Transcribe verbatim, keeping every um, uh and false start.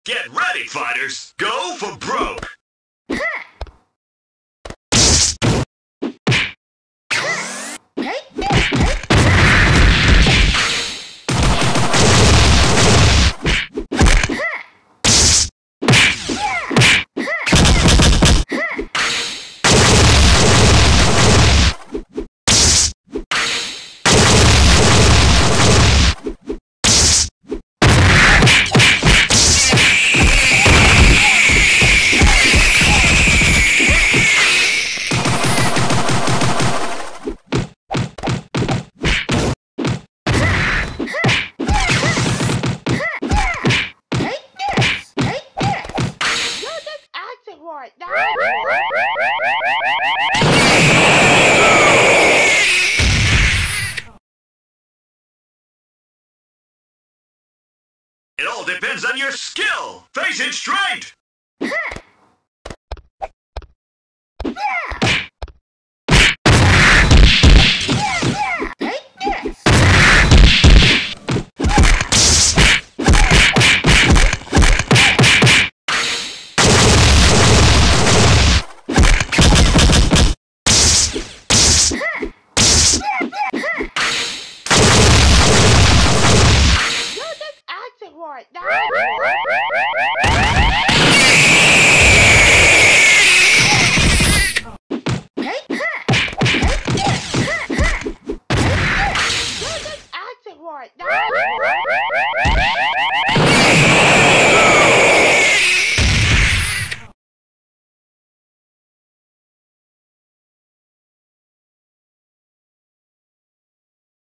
Get ready, fighters! Go for broke! It all depends on your skill! Face it straight! Right, right, right, right, right, right, right.